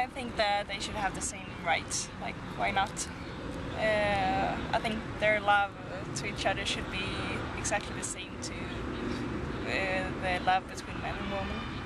I think that they should have the same rights. Like, why not? I think their love to each other should be exactly the same to the love between man and woman.